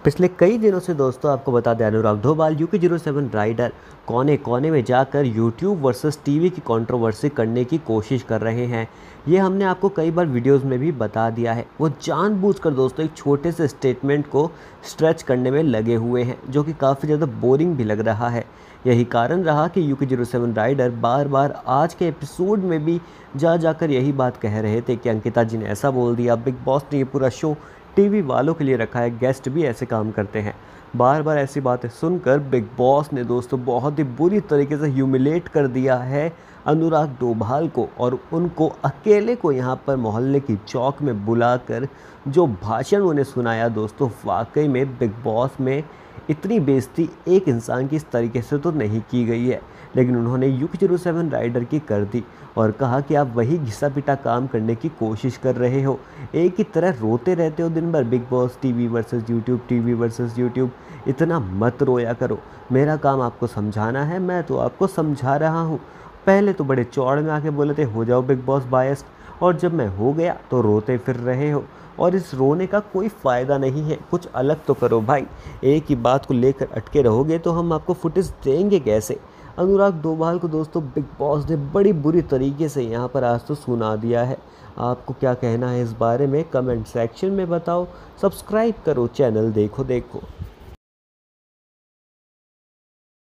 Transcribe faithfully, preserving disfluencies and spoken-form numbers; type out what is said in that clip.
पिछले कई दिनों से दोस्तों आपको बता दें, Anurag Dobhal UK zero seven rider कोने कोने में जाकर यूट्यूब वर्सेस टीवी की कंट्रोवर्सी करने की कोशिश कर रहे हैं। ये हमने आपको कई बार वीडियोस में भी बता दिया है। वो जानबूझकर दोस्तों एक छोटे से स्टेटमेंट को स्ट्रेच करने में लगे हुए हैं, जो कि काफ़ी ज़्यादा बोरिंग भी लग रहा है। यही कारण रहा कि यूके ज़ीरो सेवन राइडर बार बार आज के एपिसोड में भी जा जाकर यही बात कह रहे थे कि अंकिता जी ने ऐसा बोल दिया, बिग बॉस ने ये पूरा शो टीवी वालों के लिए रखा है, गेस्ट भी ऐसे काम करते हैं। बार बार ऐसी बातें सुनकर बिग बॉस ने दोस्तों बहुत ही बुरी तरीके से ह्यूमिलेट कर दिया है अनुराग डोभाल को, और उनको अकेले को यहाँ पर मोहल्ले की चौक में बुलाकर जो भाषण उन्हें सुनाया दोस्तों, वाकई में बिग बॉस में इतनी बेइज्जती एक इंसान की इस तरीके से तो नहीं की गई है। लेकिन उन्होंने यूके ज़ीरो सेवन राइडर की कर दी और कहा कि आप वही घिसा पिटा काम करने की कोशिश कर रहे हो, एक ही तरह रोते रहते हो दिन भर, Bigg Boss TV versus YouTube, TV versus YouTube. इतना मत रोया करो, मेरा काम आपको समझाना है, मैं तो आपको समझा रहा हूँ। पहले तो बड़े चौड़ में आके बोले थे हो जाओ बिग बॉस बायस्ड, और जब मैं हो गया तो रोते फिर रहे हो। और इस रोने का कोई फ़ायदा नहीं है, कुछ अलग तो करो भाई। एक ही बात को लेकर अटके रहोगे तो हम आपको फुटेज देंगे कैसे। अनुराग डोभाल को दोस्तों बिग बॉस ने बड़ी बुरी तरीके से यहाँ पर आज तो सुना दिया है। आपको क्या कहना है इस बारे में कमेंट सेक्शन में बताओ। सब्सक्राइब करो चैनल देखो देखो।